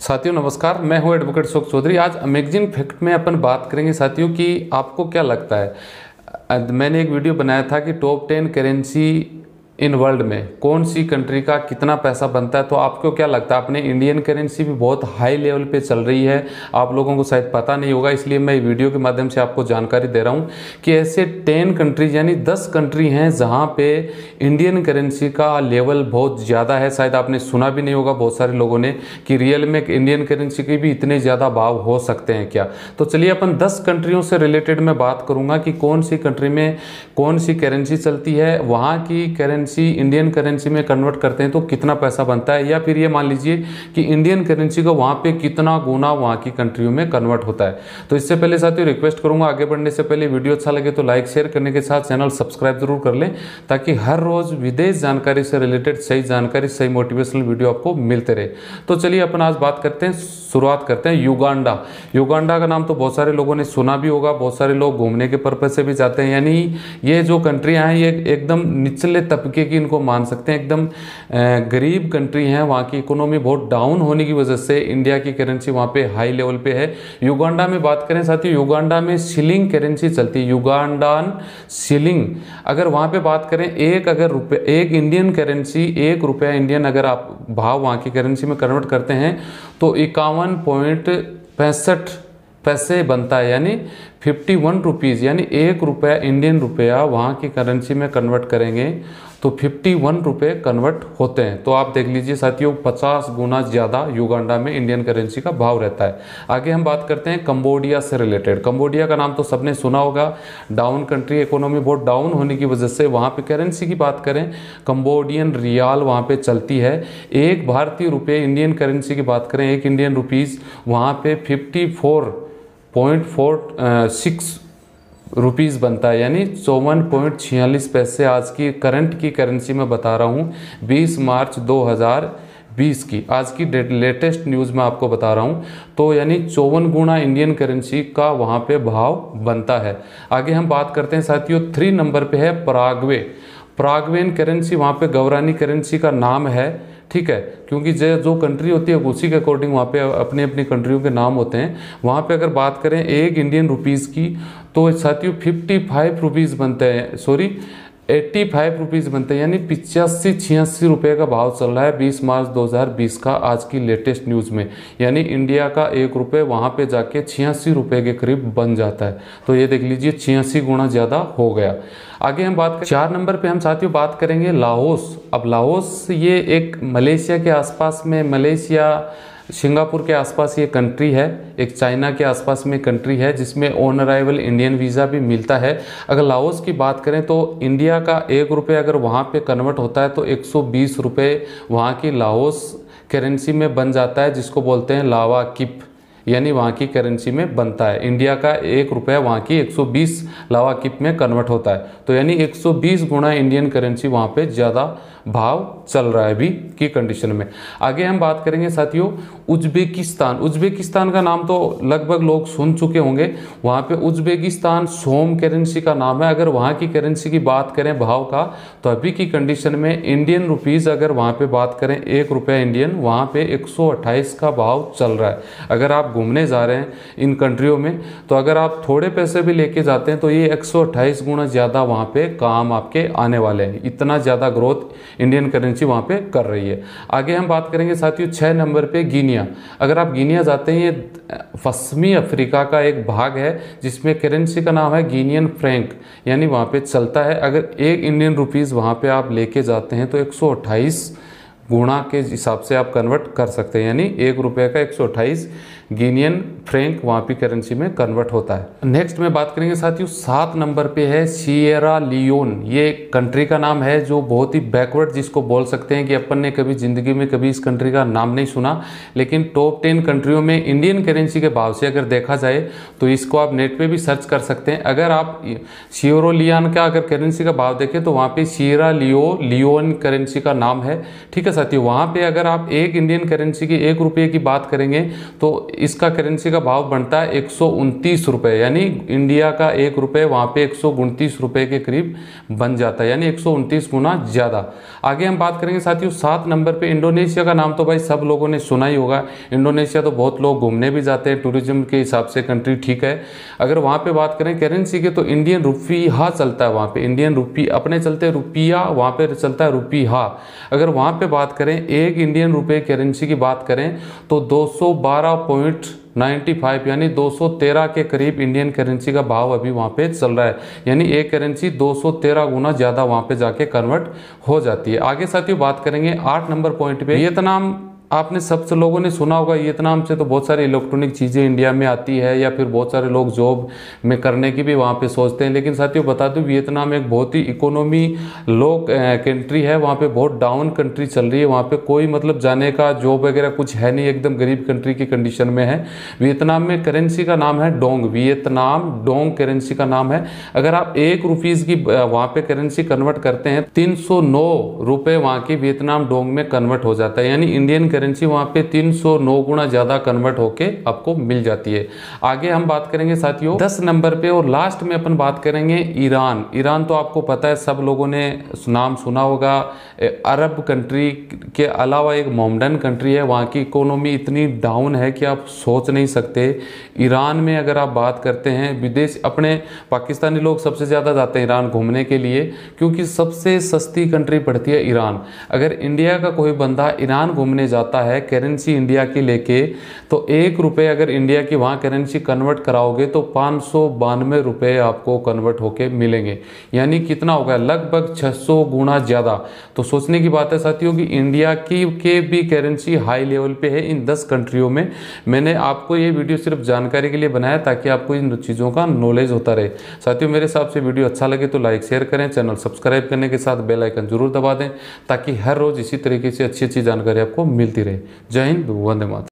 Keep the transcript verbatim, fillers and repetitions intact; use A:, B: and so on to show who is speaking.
A: साथियों नमस्कार, मैं हूं एडवोकेट अशोक चौधरी। आज अमेजिंग फैक्ट में अपन बात करेंगे साथियों कि आपको क्या लगता है। मैंने एक वीडियो बनाया था कि top ten currency in world में कौन सी कंट्री का कितना पैसा बनता है। तो आपको क्या लगता है, अपने इंडियन करेंसी भी बहुत हाई लेवल पे चल रही है, आप लोगों को शायद पता नहीं होगा, इसलिए मैं वीडियो के माध्यम से आपको जानकारी दे रहा हूं कि ऐसे टेन कंट्रीज यानी दस कंट्री हैं जहां पे इंडियन करेंसी का लेवल बहुत ज़्यादा है। शायद आपने सुना भी नहीं होगा बहुत सारे लोगों ने कि रियल में इंडियन करेंसी के भी इतने ज़्यादा भाव हो सकते हैं क्या। तो चलिए अपन दस कंट्रियों से रिलेटेड मैं बात करूँगा कि कौन सी कंट्री में कौन सी करेंसी चलती है, वहाँ की करेंसी इंडियन करेंसी में कन्वर्ट करते हैं तो कितना पैसा बनता है, या फिर ये मान लीजिए कि इंडियन करेंसी को वहाँ पे कितना गुना वहाँ की कंट्रियों में कन्वर्ट होता है। तो इससे पहले साथियों रिक्वेस्ट करूंगा, आगे बढ़ने से पहले वीडियो अच्छा लगे तो लाइक शेयर करने के साथ चैनल सब्सक्राइब जरूर कर लें, ताकि हर रोज विदेश जानकारी से रिलेटेड सही जानकारी, सही मोटिवेशनल वीडियो आपको मिलते रहे। तो चलिए अपन आज बात करते हैं, शुरुआत करते हैं युगांडा। युगांडा का नाम तो बहुत सारे लोगों ने सुना भी होगा, बहुत सारे लोग घूमने के पर्पज से भी जाते हैं। यानी ये जो कंट्रियां हैं ये एकदम निचले तबके की इनको मान सकते हैं, एकदम गरीब कंट्री हैं। वहाँ की इकोनॉमी बहुत डाउन होने की वजह से इंडिया की करेंसी वहाँ पे हाई लेवल पे है। युगांडा में बात करें साथियों, युगांडा में शिलिंग करेंसी चलती है, युगांडान शिलिंग। अगर वहाँ पे बात करें एक अगर रुपये एक इंडियन करेंसी एक रुपया इंडियन अगर आप भाव वहाँ की करेंसी में कन्वर्ट करते हैं तो इक्यावन पॉइंट पैंसठ पैसे बनता है, यानी फिफ्टी वन रुपीज़, यानी एक रुपया इंडियन रुपया वहाँ की करेंसी में कन्वर्ट करेंगे तो फिफ्टी वन रुपये कन्वर्ट होते हैं। तो आप देख लीजिए साथियों, पचास गुना ज़्यादा युगांडा में इंडियन करेंसी का भाव रहता है। आगे हम बात करते हैं कंबोडिया से रिलेटेड। कंबोडिया का नाम तो सबने सुना होगा, डाउन कंट्री, इकोनॉमी बहुत डाउन होने की वजह से वहाँ पे करेंसी की बात करें, कंबोडियन रियाल वहाँ पे चलती है। एक भारतीय रुपये इंडियन करेंसी की बात करें, एक इंडियन रुपीज़ वहाँ पे fifty four point four six rupees बनता है, यानी चौवन पॉइंट छियालीस पैसे आज की करंट की करेंसी में बता रहा हूँ, बीस मार्च दो हज़ार बीस की आज की लेटेस्ट न्यूज़ में आपको बता रहा हूँ। तो यानी चौवन गुना इंडियन करेंसी का वहाँ पे भाव बनता है। आगे हम बात करते हैं साथियों, थ्री नंबर पे है पराग्वे। पराग्वेन करेंसी वहाँ पे गौरानी करेंसी का नाम है, ठीक है, क्योंकि जो जो कंट्री होती है उसी के अकॉर्डिंग वहाँ पे अपनी अपनी कंट्रियों के नाम होते हैं। वहाँ पे अगर बात करें एक इंडियन रुपीज़ की तो साथियों फिफ्टी फाइव रुपीज़ बनते हैं, सॉरी एट्टी फाइव रुपीज़ बनते हैं, यानी पिचासी छियासी रुपये का भाव चल रहा है बीस मार्च दो हज़ार बीस का आज की लेटेस्ट न्यूज़ में। यानी इंडिया का एक रुपये वहाँ पे जाके छियासी रुपये के करीब बन जाता है। तो ये देख लीजिए छियासी गुना ज़्यादा हो गया। आगे हम बात करें चार नंबर पे हम साथियों बात करेंगे लाओस। अब लाओस ये एक मलेशिया के आसपास में, मलेशिया सिंगापुर के आसपास ये कंट्री है, एक चाइना के आसपास में कंट्री है जिसमें ऑन अराइवल इंडियन वीज़ा भी मिलता है। अगर लाओस की बात करें तो इंडिया का एक रुपये अगर वहाँ पे कन्वर्ट होता है तो एक सौ बीस रुपये वहाँ की लाओस करेंसी में बन जाता है, जिसको बोलते हैं लावा किप, यानी वहाँ की करेंसी में बनता है। इंडिया का एक रुपया वहाँ की एक सौ बीस लावा किप में कन्वर्ट होता है, तो यानी एक सौ बीस गुना इंडियन करेंसी वहाँ पे ज़्यादा भाव चल रहा है अभी की कंडीशन में। आगे हम बात करेंगे साथियों उज्बेकिस्तान। उज्बेकिस्तान का नाम तो लगभग लोग सुन चुके होंगे। वहाँ पे उज्बेकिस्तान सोम करेंसी का नाम है। अगर वहाँ की करेंसी की बात करें भाव का, तो अभी की कंडीशन में इंडियन रुपीज़ अगर वहाँ पे बात करें एक रुपया इंडियन, वहाँ पे एक सौ अट्ठाईस का भाव चल रहा है। अगर आप घूमने जा रहे हैं इन कंट्रियों में तो अगर आप थोड़े पैसे भी लेके जाते हैं तो ये एक सौ अट्ठाईस गुना ज़्यादा वहाँ पे काम आपके आने वाले हैं। इतना ज़्यादा ग्रोथ इंडियन करेंसी वहाँ पे कर रही है। आगे हम बात करेंगे साथियों छः नंबर पे गिनिया। अगर आप गिनिया जाते हैं, ये पश्चिमी अफ्रीका का एक भाग है जिसमें करेंसी का नाम है गिनियन फ्रैंक, यानी वहाँ पे चलता है। अगर एक इंडियन रुपीज़ वहाँ पे आप लेके जाते हैं तो एक सौ अट्ठाईस गुणा के हिसाब से आप कन्वर्ट कर सकते हैं, यानी एक रुपये का एक सौ अट्ठाईस गिनियन फ्रैंक वहाँ की करेंसी में कन्वर्ट होता है। नेक्स्ट में बात करेंगे साथियों, सात नंबर पे है सिएरा लियोन। ये कंट्री का नाम है जो बहुत ही बैकवर्ड, जिसको बोल सकते हैं कि अपन ने कभी ज़िंदगी में कभी इस कंट्री का नाम नहीं सुना, लेकिन टॉप टेन कंट्रियों में इंडियन करेंसी के भाव से अगर देखा जाए तो इसको आप नेट पर भी सर्च कर सकते हैं। अगर आप सिएरा लियोन का अगर करेंसी का भाव देखें तो वहाँ पर सिएरा लियो लियोन करेंसी का नाम है, ठीक है साथियों, वहाँ पे अगर आप एक इंडियन करेंसी की एक रुपये की बात करेंगे तो इसका करेंसी का भाव बनता है एक सौ उनतीस रुपये, यानी इंडिया का एक रुपये वहाँ पे एक सौ उनतीस रुपये के करीब बन जाता है, यानी एक सौ उनतीस गुना ज़्यादा। आगे हम बात करेंगे साथियों सात नंबर पे इंडोनेशिया का नाम तो भाई सब लोगों ने सुना ही होगा। इंडोनेशिया तो बहुत लोग घूमने भी जाते हैं, टूरिज्म के हिसाब से कंट्री ठीक है। अगर वहाँ पे बात करें करेंसी के तो इंडियन रुपया चलता है वहाँ पे, इंडियन रुपी अपने चलते रुपया, वहाँ पे चलता है रुपया। अगर वहाँ पे बात करें एक इंडियन रुपये करेंसी की बात करें तो दो सौ बारह पॉइंट नाइन्टी फाइव यानी दो सौ तेरह के करीब इंडियन करेंसी का भाव अभी वहाँ पे चल रहा है, यानी एक करेंसी दो सौ तेरह गुना ज़्यादा वहाँ पे जाके कन्वर्ट हो जाती है। आगे साथियों बात करेंगे आठ नंबर पॉइंट पे वियतनाम। आपने सबसे लोगों ने सुना होगा वियतनाम से तो बहुत सारी इलेक्ट्रॉनिक चीज़ें इंडिया में आती है, या फिर बहुत सारे लोग जॉब में करने की भी वहाँ पे सोचते हैं। लेकिन साथियों बता दूं वियतनाम एक बहुत ही इकोनॉमी लो कंट्री है, वहाँ पे बहुत डाउन कंट्री चल रही है, वहाँ पे कोई मतलब जाने का जॉब वगैरह कुछ है नहीं, एकदम गरीब कंट्री की कंडीशन में है। वियतनाम में करेंसी का नाम है डोंग, वियतनाम डोंग करेंसी का नाम है। अगर आप एक रुपीज़ की वहाँ पे करेंसी कन्वर्ट करते हैं तीन सौ नौ रुपये वहाँ की वियतनाम डोंग में कन्वर्ट हो जाता है, यानी इंडियन करेंसी वहाँ पे तीन सौ नौ गुना ज़्यादा कन्वर्ट होके आपको मिल जाती है। आगे हम बात करेंगे साथियों दस नंबर पे और लास्ट में अपन बात करेंगे ईरान। ईरान तो आपको पता है सब लोगों ने नाम सुना होगा, अरब कंट्री के अलावा एक मोमडन कंट्री है, वहाँ की इकोनॉमी इतनी डाउन है कि आप सोच नहीं सकते। ईरान में अगर आप बात करते हैं विदेश, अपने पाकिस्तानी लोग सबसे ज़्यादा जाते हैं ईरान घूमने के लिए, क्योंकि सबसे सस्ती कंट्री पड़ती है ईरान। अगर इंडिया का कोई बंदा ईरान घूमने जाता है करेंसी इंडिया की लेके, तो एक रुपये अगर इंडिया की वहाँ करेंसी कन्वर्ट कराओगे तो पाँच सौ बानवे रुपये आपको कन्वर्ट होके मिलेंगे, यानी कितना होगा लगभग छह सौ गुना ज़्यादा। तो सोचने की बात है साथियों कि इंडिया की के भी करेंसी हाई लेवल पे है इन दस कंट्रियों में। मैंने आपको ये वीडियो सिर्फ जानकारी के लिए बनाया ताकि आपको इन चीज़ों का नॉलेज होता रहे। साथियों मेरे हिसाब से वीडियो अच्छा लगे तो लाइक शेयर करें, चैनल सब्सक्राइब करने के साथ बेल आइकन जरूर दबा दें ताकि हर रोज़ इसी तरीके से अच्छी अच्छी जानकारी आपको मिलती रहे। जय हिंद, वंदे मातरम।